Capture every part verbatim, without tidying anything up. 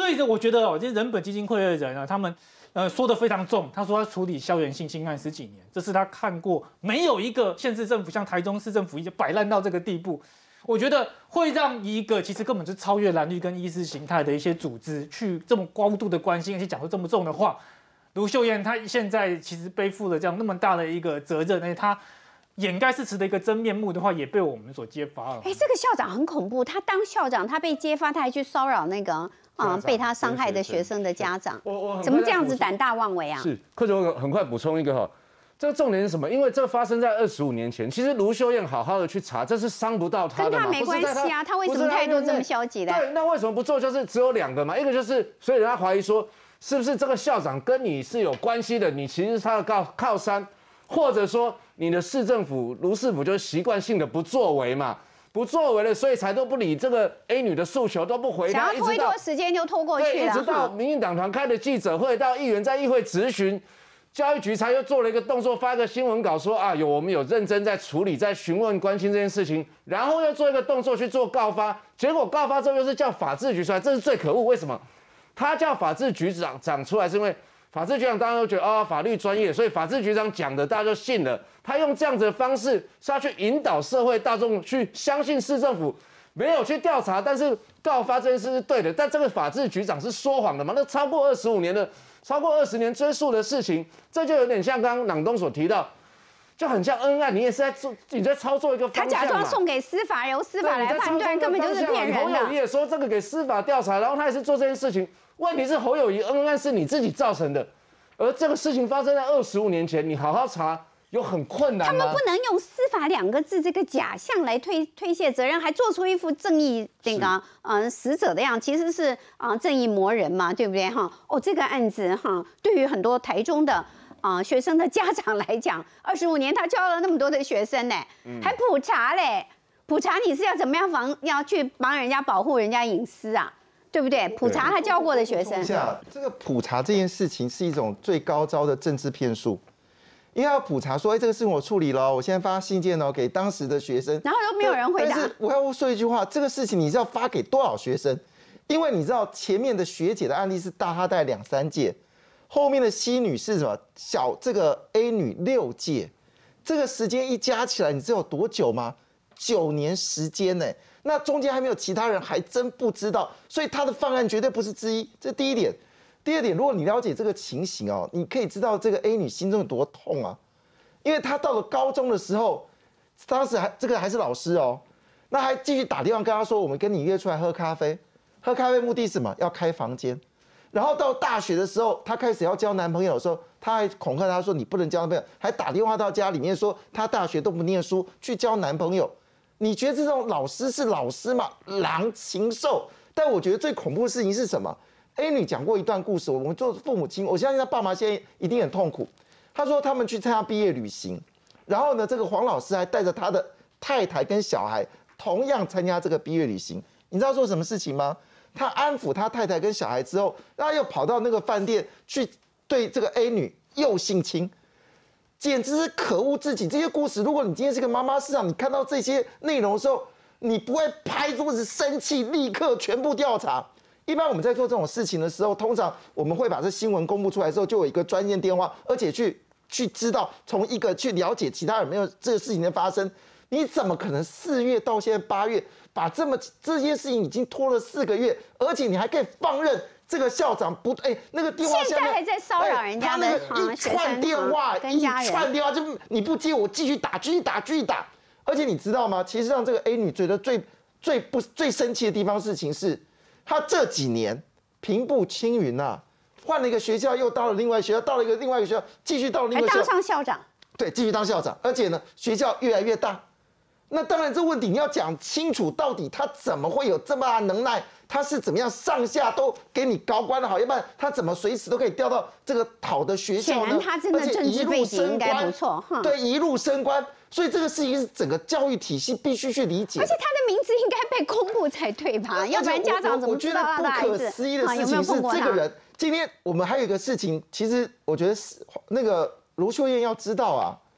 所以呢，我觉得哦，这人本基金会的人啊，他们呃说的非常重。他说他处理校园性侵案十几年，这是他看过没有一个县市政府像台中市政府已经摆烂到这个地步。我觉得会让一个其实根本就超越蓝绿跟意识形态的一些组织去这么高度的关心，而且讲出这么重的话。卢秀燕她现在其实背负了这样那么大的一个责任，而且她掩盖事实的一个真面目的话，也被我们所揭发了。 哎，这个校长很恐怖，他当校长，他被揭发，他还去骚扰那个啊、呃、被他伤害的学生的家长。 我我怎么这样子胆大妄为啊？ 是，或者我很快补充一个哈。这个重点是什么？因为这发生在二十五年前，其实卢秀燕好好的去查，这是伤不到她的嘛， 跟他没关系啊，他为什么态度这么消极呢？ 对，那为什么不做？就是只有两个嘛，一个就是，所以人家怀疑说，是不是这个校长跟你是有关系的？你其实是他的靠靠山，或者说你的市政府卢市府就是习惯性的不作为嘛，不作为了，所以才都不理这个 A 女的诉求，都不回答， 想要拖一拖时间就拖过去了， 对，一直到民进党团开的记者会，到议员在议会质询。教育局才又做了一个动作，发一个新闻稿说啊，有我们有认真在处理，在询问关心这件事情，然后又做一个动作去做告发，结果告发之后又是叫法制局出来，这是最可恶。为什么？他叫法制局长长出来，是因为法制局长大家都觉得啊、哦、法律专业，所以法制局长讲的大家就信了。他用这样子的方式是要去引导社会大众去相信市政府没有去调查，但是告发这件事是对的。但这个法制局长是说谎的嘛？那超过二十五年的。超过二十年追溯的事情，这就有点像刚刚朗东所提到，就很像恩爱，你也是在做，你在操作一个方向嘛。 他假装送给司法，由司法来判断，根本就是骗人的。 侯友宜也说这个给司法调查，然后他也是做这件事情。问题是侯友宜恩爱是你自己造成的，而这个事情发生在二十五年前，你好好查。有很困难吗？ 他们不能用司法两个字这个假象来推推卸责任，还做出一副正义那个呃死者的样，其实是啊、呃、正义魔人嘛，对不对哈？哦，这个案子哈，对于很多台中的啊、呃、学生的家长来讲，二十五年他教了那么多的学生呢，嗯、还普查嘞，普查你是要怎么样防，要去帮人家保护人家隐私啊？对不对？普查他教过的学生， 下这个普查这件事情是一种最高招的政治骗术。因为要普查说，哎，这个事情我处理了，我现在发信件哦给当时的学生， 然后都没有人回答。 但是我要说一句话，这个事情你是要发给多少学生？因为你知道前面的学姐的案例是大他带两三届，后面的 C 女是什么？小这个 A 女六届，这个时间一加起来，你知道有多久吗？九年时间呢？那中间还没有其他人，还真不知道。所以他的犯案绝对不是之一，这是第一点。第二点，如果你了解这个情形哦，你可以知道这个 A 女心中有多痛啊，因为她到了高中的时候，当时还这个还是老师哦，那还继续打电话跟她说，我们跟你约出来喝咖啡，喝咖啡目的是什么？要开房间。然后到大学的时候，她开始要交男朋友的时候，她还恐吓她说你不能交男朋友，还打电话到家里面说她大学都不念书去交男朋友。你觉得这种老师是老师吗？狼禽兽！但我觉得最恐怖的事情是什么？A 女讲过一段故事，我们做父母亲，我相信她爸妈现在一定很痛苦。她说他们去参加毕业旅行，然后呢，这个黄老师还带着他的太太跟小孩同样参加这个毕业旅行。你知道做什么事情吗？他安抚他太太跟小孩之后，然后又跑到那个饭店去对这个 A 女又性侵，简直是可恶至极。这些故事，如果你今天是个妈妈市长，你看到这些内容的时候，你不会拍桌子生气，立刻全部调查。一般我们在做这种事情的时候，通常我们会把这新闻公布出来之后，就有一个专线电话，而且去去知道从一个去了解其他有没有这个事情的发生。你怎么可能四月到现在八月，把这么这件事情已经拖了四个月，而且你还可以放任这个校长不哎那个电话现在还在骚扰人家的、 哎、一串电话，一串电话就你不接我继续打，继续打，继续打。而且你知道吗？其实让这个 A 女觉得最最不最生气的地方事情是。他这几年平步青云啊，换了一个学校，又到了另外学校，到了一个另外一个学校，继续到了另外一个学校， 还当上校长。 对，继续当校长，而且呢，学校越来越大。那当然，这问题你要讲清楚，到底他怎么会有这么大能耐？他是怎么样上下都给你高官的好，要不然他怎么随时都可以调到这个好的学校呢？ 显然他真的政治背景应该不错， 对，一路升官。所以这个事情是整个教育体系必须去理解， 而且他的名字应该被公布才对吧？要不然家长怎么知道他的孩子？ 我觉得不可思议的事情是这个人。今天我们还有一个事情，其实我觉得是那个卢秀燕要知道啊，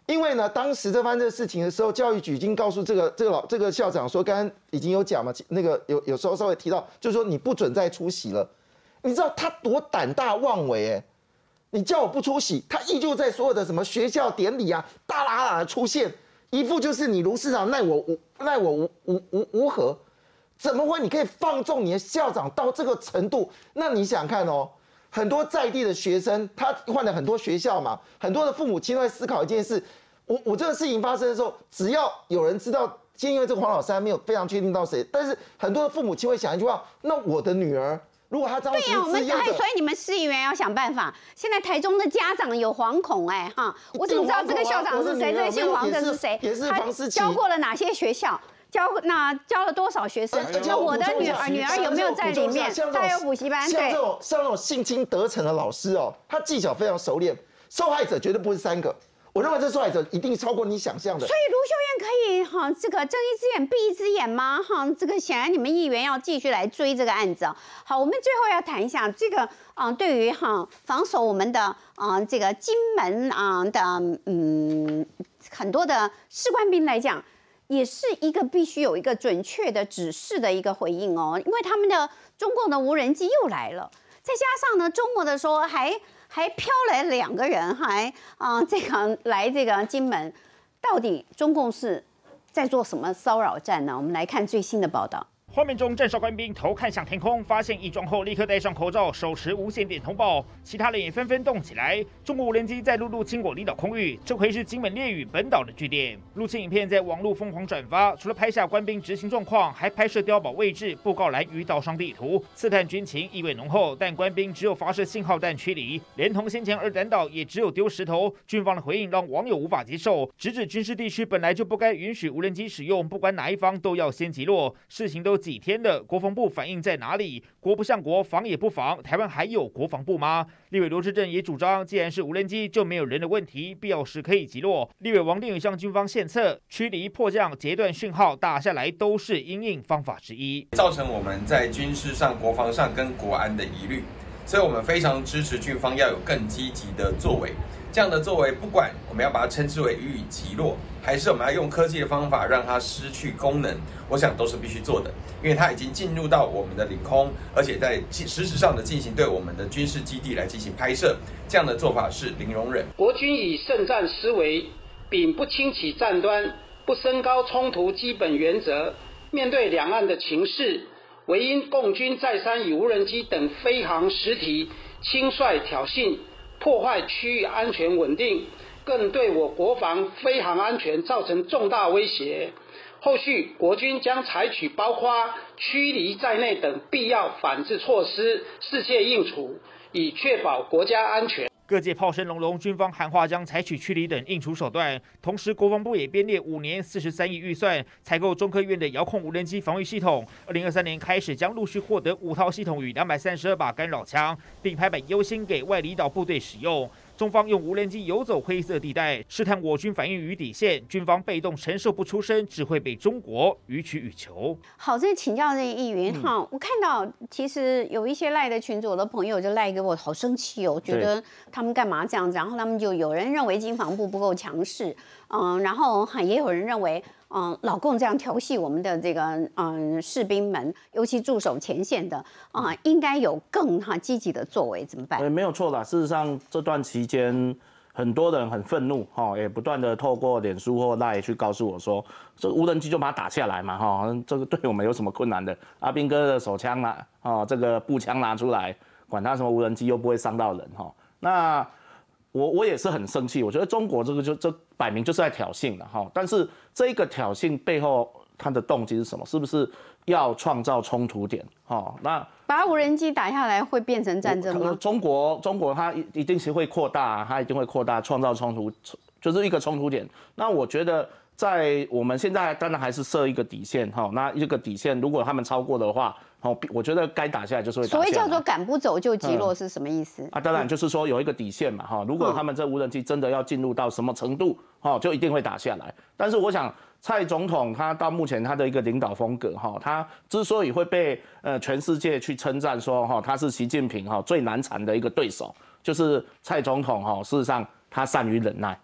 因为呢，当时这发生这个事情的时候，教育局已经告诉这个这个老这个校长说，刚刚已经有讲嘛，那个有有时候稍微提到，就是说你不准再出席了。你知道他多胆大妄为哎！你叫我不出席，他依旧在所有的什么学校典礼啊，大喇喇的出现，一副就是你卢市长奈我无奈我无无无无何，怎么会你可以放纵你的校长到这个程度？那你想看哦，很多在地的学生，他换了很多学校嘛，很多的父母亲都在思考一件事：我我这个事情发生的时候，只要有人知道，今天因为这个黄老师还没有非常确定到谁，但是很多的父母亲会想一句话：那我的女儿。如果他当时对呀、啊，我们哎，所以你们市议员要想办法。现在台中的家长有惶恐哎哈，我怎么知道这个校长是谁？这个姓黄的是谁？ 也是房思琪。 教过了哪些学校？教那教了多少学生？那我的女儿女儿有没有在里面？他有补习班？ 像这种像这种性侵得逞的老师哦，他技巧非常熟练，受害者绝对不是三个。我认为这受害者一定超过你想象的。 所以卢秀燕可以哈，这个睁一只眼闭一只眼吗？哈，这个显然你们议员要继续来追这个案子。好，我们最后要谈一下这个啊、呃，对于哈防守我们的啊、呃、这个金门啊、呃、的嗯很多的士官兵来讲，也是一个必须有一个准确的指示的一个回应哦，因为他们的中共的无人机又来了，再加上呢周末的时候还。还飘来两个人，还啊、呃，这个来这个金门，到底中共是在做什么骚扰战呢？我们来看最新的报道。 画面中，站哨官兵头看向天空，发现异状后立刻戴上口罩，手持无线电通报。其他人也纷纷动起来。中国无人机再度入侵我离岛空域，这回是金门烈屿本岛的据点。入侵影片在网络疯狂转发，除了拍下官兵执行状况，还拍摄碉堡位置、布告栏与岛上地图，刺探军情意味浓厚。但官兵只有发射信号弹驱离，连同先前二胆岛也只有丢石头。军方的回应让网友无法接受，直指军事地区本来就不该允许无人机使用，不管哪一方都要先击落。事情都几天了，国防部反应在哪里？国不像国，防也不防，台湾还有国防部吗？立委罗志正也主张，既然是无人机，就没有人的问题，必要时可以击落。立委王定宇向军方献策，驱离、迫降、截断讯号，打下来都是因应方法之一， 造成我们在军事上、国防上跟国安的疑虑，所以我们非常支持军方要有更积极的作为。这样的作为，不管我们要把它称之为予以击落，还是我们要用科技的方法让它失去功能，我想都是必须做的，因为它已经进入到我们的领空，而且在实质上的进行对我们的军事基地来进行拍摄，这样的做法是零容忍。 国军以圣战思维，秉不轻启战端、不升高冲突基本原则，面对两岸的情势，唯因共军再三以无人机等飞航实体轻率挑衅，破坏区域安全稳定，更对我国防飞航安全造成重大威胁。后续国军将采取包括驱离在内等必要反制措施，适切应处，以确保国家安全。 各界炮声隆隆，军方喊话将采取驱离等应处手段。同时，国防部也编列五年四十三亿预算，采购中科院的遥控无人机防御系统。二零二三年开始，将陆续获得五套系统与两百三十二把干扰枪，并拍板优先给外离岛部队使用。中方用无人机游走灰色地带，试探我军反应与底线，军方被动承受不出声，只会被中国予取予求。 好，这请教这个议员哈、嗯，我看到其实有一些赖的群组，我的朋友就赖给我，好生气哦，觉得他们干嘛这样子，然后他们就有人认为经防部不够强势，嗯，然后也有人认为。嗯，老共这样调戏我们的这个嗯士兵们，尤其驻守前线的啊、嗯，应该有更哈积极的作为，怎么办？ 对，没有错啦。事实上，这段期间很多人很愤怒哈，也不断的透过脸书或 LINE 去告诉我说，这无人机就把它打下来嘛哈，这个对我们有什么困难的？阿兵哥的手枪拿哦，这个步枪拿出来，管他什么无人机又不会伤到人哈。那我我也是很生气，我觉得中国这个就这摆明就是在挑衅了哈。但是这一个挑衅背后，它的动机是什么？是不是要创造冲突点？哈，那把无人机打下来会变成战争吗？ 中国中国它一定是会扩大，它一定会扩大创造冲突，就是一个冲突点。那我觉得在我们现在当然还是设一个底线哈。那一个底线如果他们超过的话。哦，我觉得该打下来就是会打下来。 所谓叫做赶不走就击落是什么意思？ 嗯、啊，当然就是说有一个底线嘛，哈。如果他们这无人机真的要进入到什么程度，哈，就一定会打下来。但是我想，蔡总统他到目前他的一个领导风格，哈，他之所以会被呃全世界去称赞说，哈，他是习近平哈最难缠的一个对手，就是蔡总统哈，事实上他善于忍耐。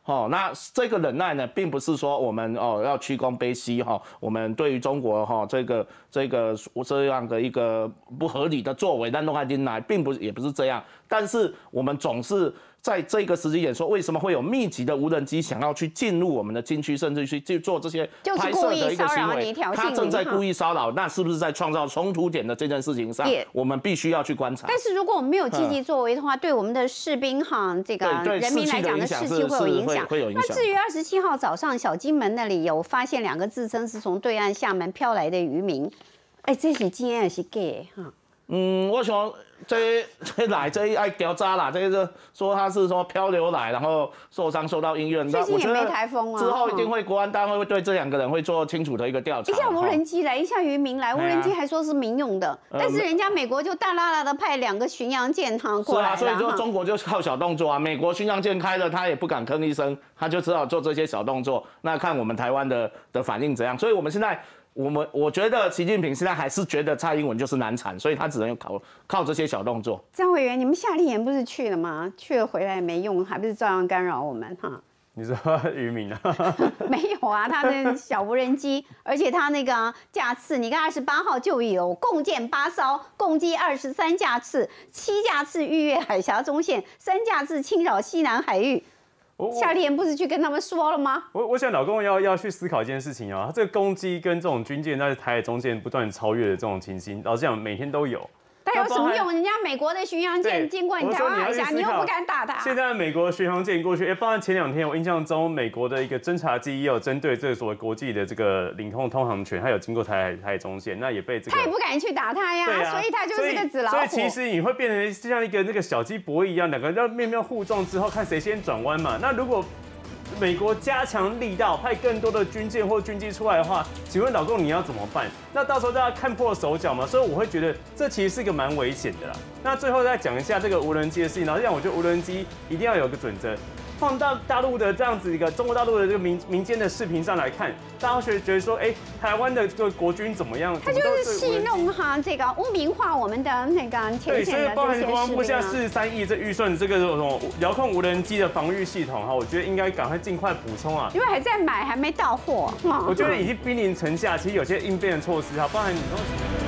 哦，那这个忍耐呢，并不是说我们哦要屈躬卑膝哈、哦，我们对于中国哈、哦、这个这个这样的一个不合理的作为，但弄开进来，并不也不是这样，但是我们总是。在这个时机点说，为什么会有密集的无人机想要去进入我们的禁区，甚至去去做这些拍摄的一个行为？他正在故意骚扰，那是不是在创造冲突点的这件事情上，我们必须要去观察。 但是如果我们没有积极作为的话，对我们的士兵哈，这个人民来讲的士气会有影响。 会有影响。 那至于二十七号早上小金门那里有发现两个自称是从对岸厦门飘来的渔民，哎，这是真的是假的哈？ 嗯，我想这这来这爱调查啦，这个说他是说漂流来，然后受伤送到医院。 最近也没台风啊， 之后一定会国安单位会对这两个人会做清楚的一个调查。 一下无人机来，一下渔民来，无人机还说是民用的，但是人家美国就大拉拉的派两个巡洋舰哈过来了。 是啊，所以说中国就靠小动作啊，美国巡洋舰开了，他也不敢吭一声，他就只好做这些小动作。那看我们台湾的的反应怎样？所以我们现在。我们我觉得习近平现在还是觉得蔡英文就是难产，所以他只能靠靠这些小动作。 张委员，你们夏立言不是去了吗？去了回来也没用，还不是照样干扰我们哈？ 你说渔民啊？ 没有啊，他的小无人机，而且他那个架次，你看二十八号就有共建八艘，共计二十三架次，七架次逾越海峡中线，三架次侵扰西南海域。夏立言不是去跟他们说了吗？ 我我想老公要要去思考一件事情啊，这个攻击跟这种军舰在台海中间不断超越的这种情形，老实讲每天都有。 但有什么用？人家美国的巡洋舰经过你台湾海峡，你又不敢打它。 现在美国的巡洋舰过去，哎，包括前两天我印象中，美国的一个侦察机也有针对这个所谓国际的这个领空通航权，它有经过台海台海中线，那也被这个他也不敢去打它呀，啊、所以他就是个纸老虎。 所以其实你会变成就像一个那个小鸡博弈一样，两个人要面面互撞之后，看谁先转弯嘛。那如果美国加强力道，派更多的军舰或军机出来的话，请问老公你要怎么办？那到时候大家看破手脚嘛，所以我会觉得这其实是一个蛮危险的啦。那最后再讲一下这个无人机的事情，老实讲，我觉得无人机一定要有个准则。放到大陆的这样子一个中国大陆的这个民民间的视频上来看，大家会觉得说，哎、欸，台湾的这个国军怎么样？ 他就是戏弄哈，这个污名化我们的那个前线的这些士兵啊。对，所以包含国防部现在四十三亿这预算，这个什么遥控无人机的防御系统哈，我觉得应该赶快尽快补充啊。因为还在买，还没到货。我觉得已经濒临城下，其实有些应变的措施哈，包含你说。